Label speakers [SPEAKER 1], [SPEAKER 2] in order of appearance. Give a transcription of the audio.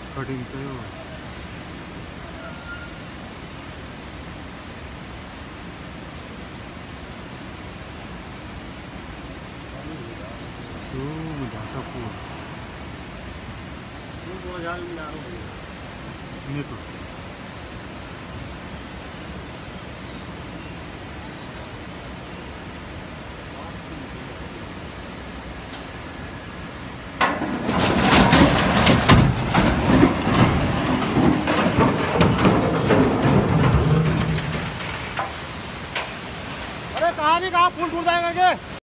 [SPEAKER 1] Cutting कयो तो मुझे पूरा ini tuh अरे कहाँ नहीं कहाँ फूल टूट जाएंगे।